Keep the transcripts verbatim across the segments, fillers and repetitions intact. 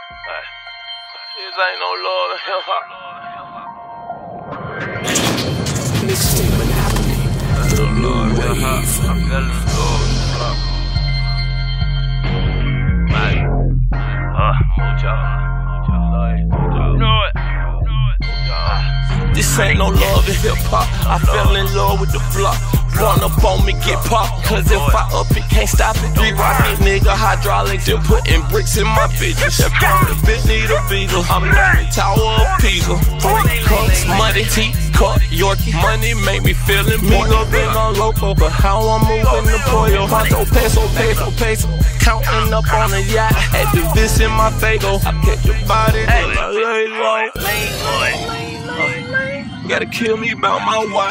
This ain't no love in hip hop. Mixtape Monopoly, the new wave. I'm telling you, love. Man, uh, mucho, mucho, you know it. This ain't no love in hip hop. I fell in love with the block. Run up on me, get popped. Cause if I up it, can't stop it. Three rocket nigga, hydraulic. They're putting bricks in my bitches. That probably bitch need a beagle. I'm like the Tower of Pisa. Three cups, money, tea, cut, Yorkie. Money make me feel it. Me go big on loco, but how I'm moving the pollo. Honto, peso, peso, peso. Counting up on the yacht. Had the vis in my fago. I catch your body, hey, lay low. Gotta kill me about my wife.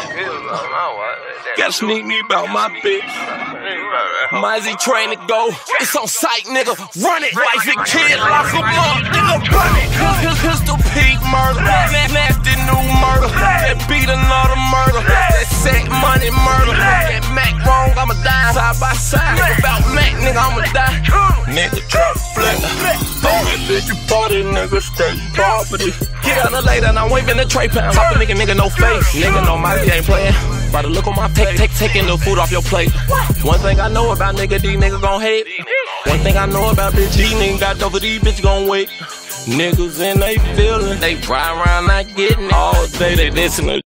Gotta sneak me about my bitch. Mizzy train to go. It's on sight, nigga. Run it. Wife and kid, lock them up. Nigga, run it. Pistol Pete murder. Nasty new murder. That beat another murder. That sack money murder. That Mac wrong, I'ma die side by side. About Mac, nigga, I'ma die. Nigga, trap flat. Oh, bitch, you party, nigga, stay property. Get out of later, and I'm waving the tray pound. Top a nigga, nigga, no face. Nigga, no Mizzy ain't playing. By the look on my take, take, taking the food off your plate. One thing I know about nigga, these niggas gon' hate. One thing I know about bitch, these niggas got over these bitch gon' wait. Niggas in they feelin', they ride around not getting it. All day they listen to